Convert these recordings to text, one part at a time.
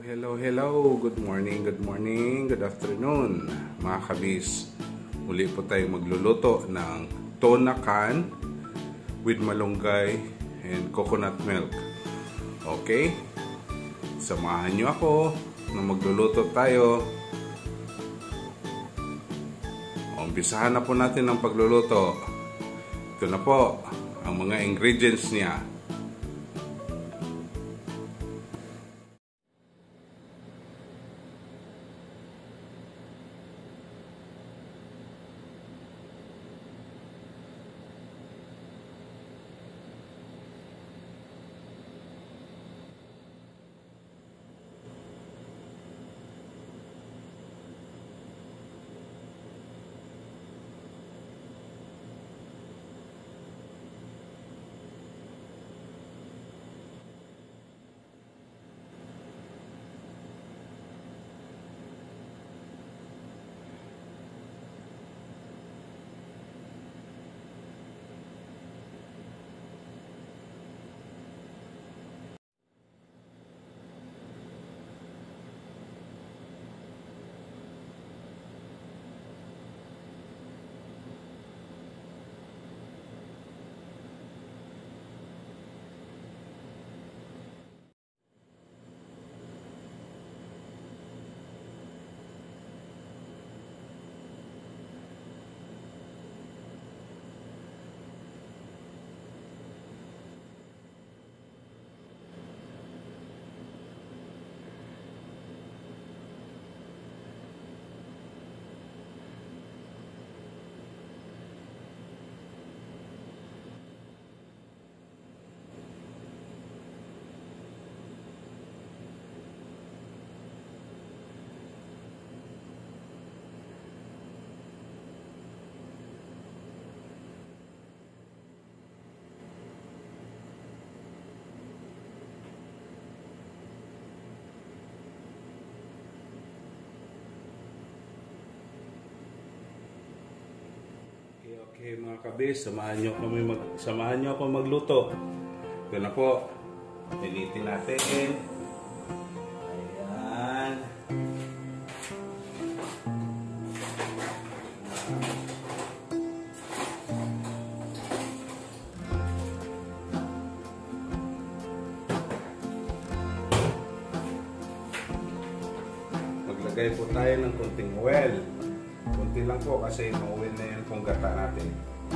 Hello. Good morning, good afternoon mga kabis. Muli po tayong magluluto ng tuna can with malunggay and coconut milk. Okay? Samahan nyo ako na magluluto tayo. Umpisahan na po natin ang pagluluto. Ito na po ang mga ingredients niya. Okay mga kabis, samahan nyo ako magluto. Ito na po. Pilitin natin. Ayan. Maglagay po tayo ng konting oil. Kunti lang po kasi mauwin na yan kung gata natin.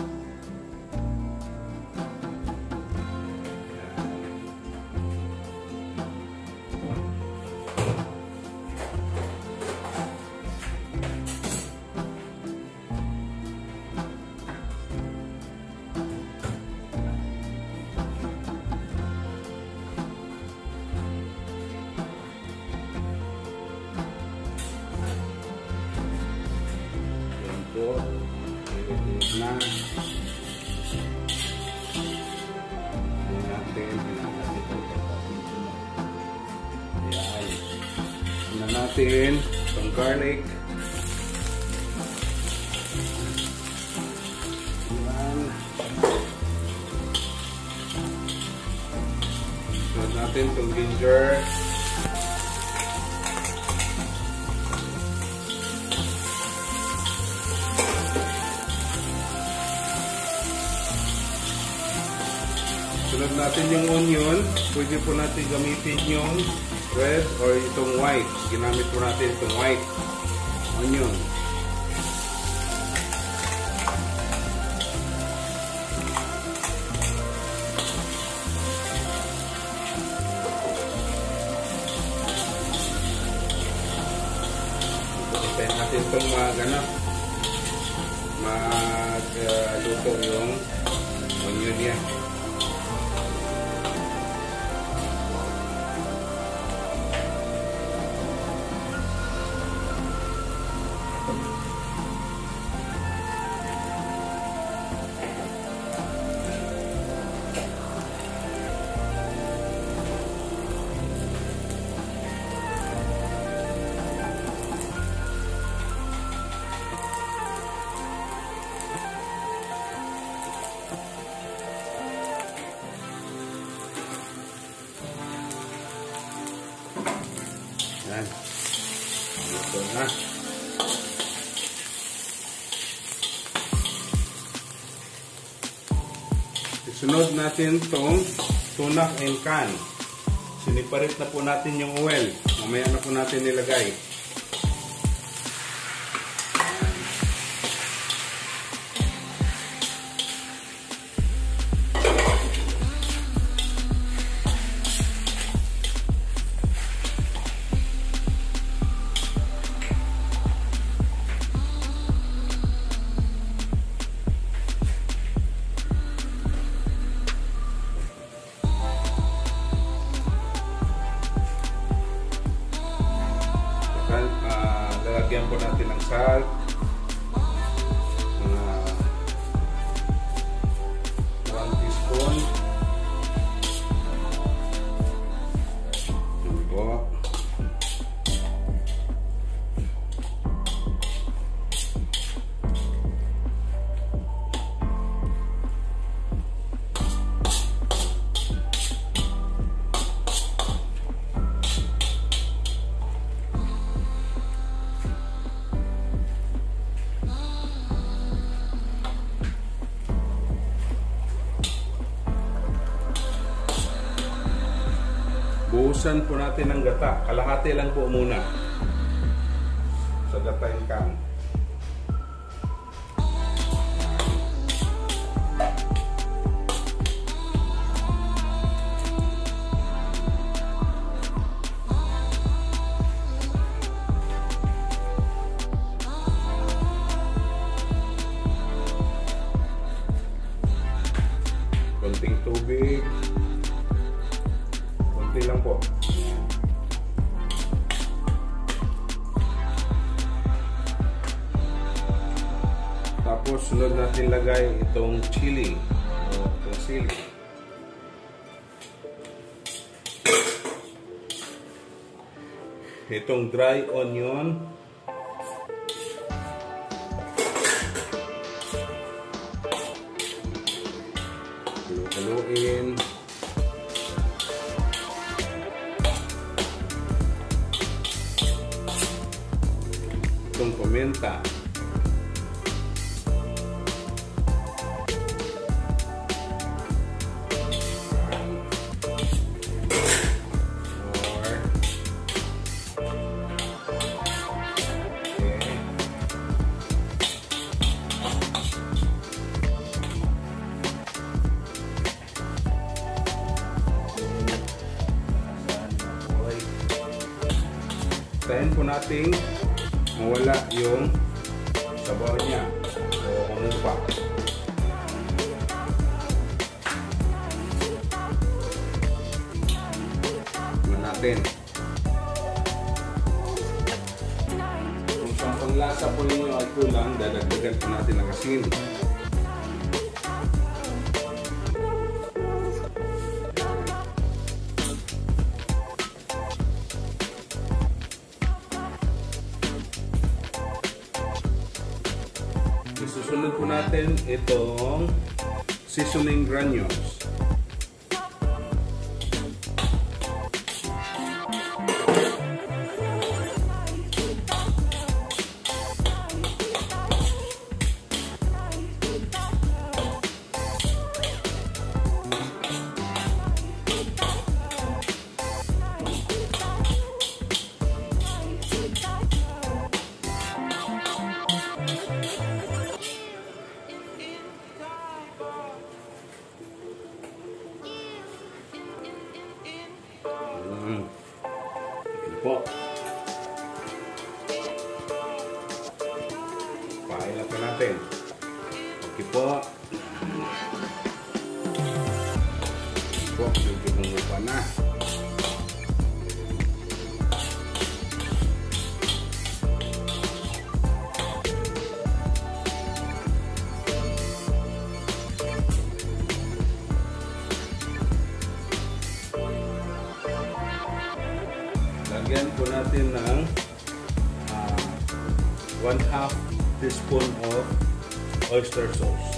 Na natin itong garlic. Sunod natin itong ginger. Sunod natin yung onion. Pwede po natin gamitin yung red or itong white. Ginamit po natin itong white onion. Hintayin natin itong magluto yung onion niya. Sunod natin tong tuna and can. Siniparit na po natin yung oil. Mamaya na po natin nilagay. Lalagyan po natin ng salt, mga 1 teaspoon. Yan po. Buhusan po natin ng gata. Kalahati lang po muna sa gata and can. Konting tubig. Konti lang po. Tapos sunod natin lagay itong chili o itong sili. Itong dry onion. Haluin. Itong pimenta. Tayin po natin mawala yung sabaw niya o umupa. Tignan natin. Kung sa panglasa po ninyo ay kulang, dadagdagan po natin ng asin. Susunod po natin itong seasoning granules. Po. Pailap na natin. Okay po. Po, medyo humupa na. Lagyan po natin ng 1/2 teaspoon of oyster sauce.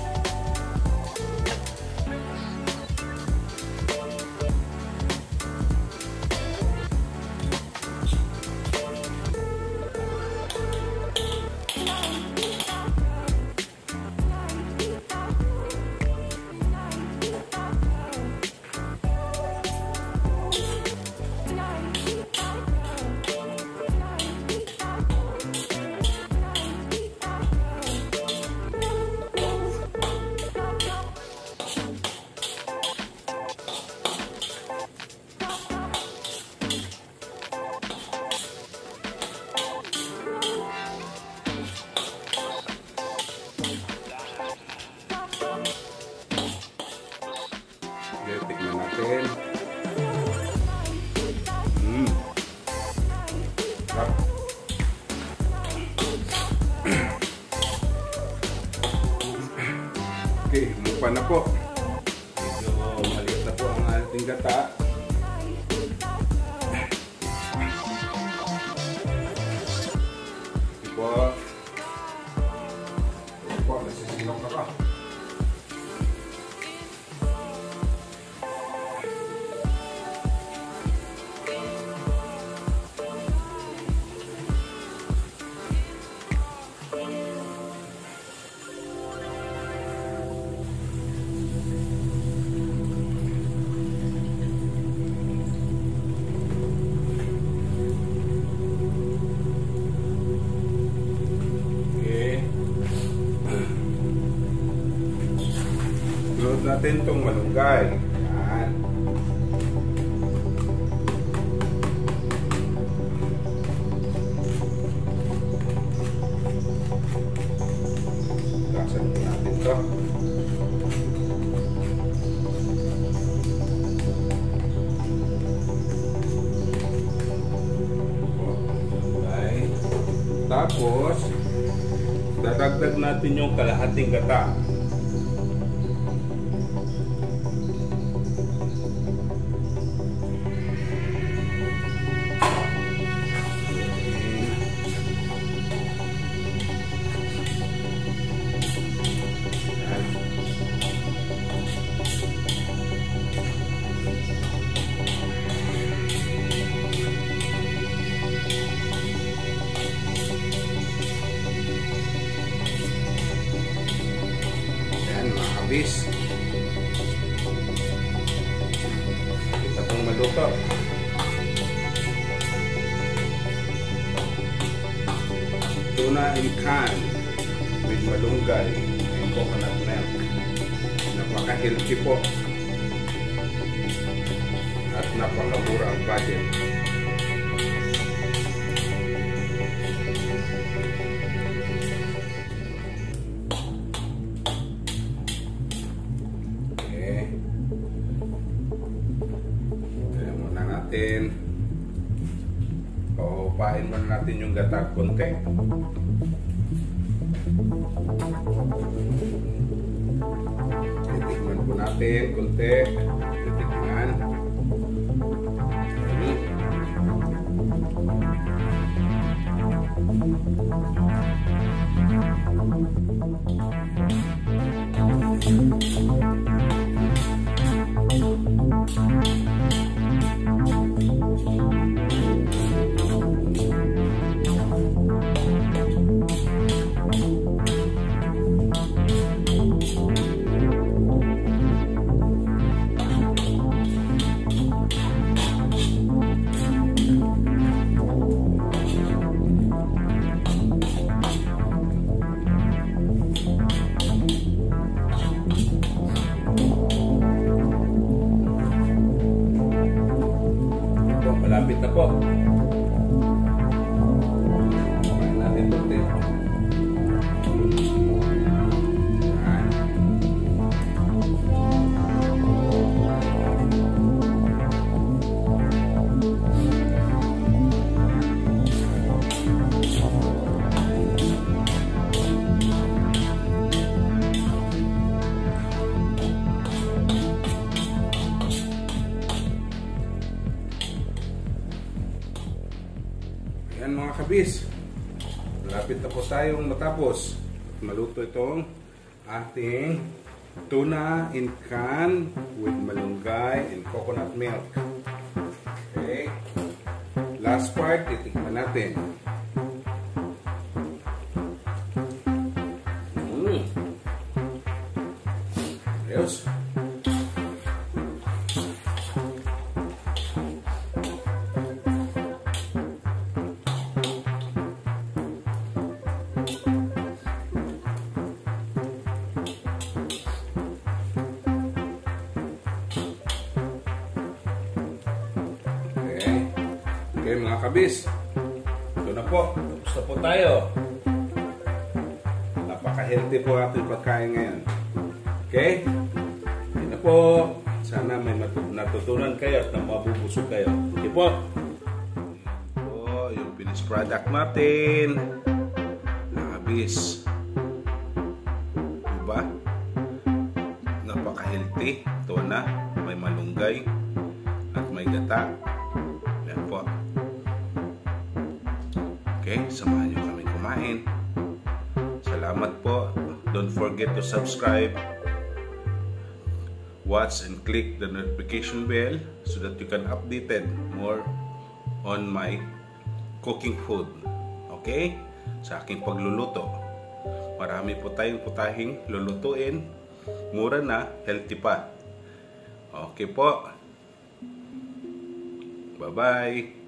natin. Sarap. Okay, mupa na po. Medyo maliit na po ang ating gata. Nasisilok na ka. Load natin itong malunggay. Yan. Gasan natin ito. Okay. Tapos, dadagdag natin yung kalahating gata. Bis. Kita pong maluto. Tuna in can with malunggay and coconut milk. Napaka-healthy po. At napakamura ang budget. Paupain muna natin yung gata konti. Titikman po natin konti. Titikman. Malapit na po. Kumain natin ito. Yan mga kabis, malapit na po tayong matapos. Maluto itong ating tuna in can with malunggay and coconut milk. Okay. Last part, titikman natin. Ayos. Okay mga kabis, ito na po, tapos na po tayo. Napaka-healthy po ating pagkain ngayon. Okay? Ito na po, Sana may natutunan kayo at mabubusog kayo. Okay po. Yung finished product natin. Nakabis. Diba? Napaka-healthy. Tuna, may malunggay, at may gata. Yan po. Okay, samahan nyo kami kumain. Salamat po. Don't forget to subscribe, watch, and click the notification bell so that you can updated more on my cooking food. Okay? Sa aking pagluluto. Marami po tayong putahing lulutuin. Mura na, healthy pa. Okay po. Bye-bye.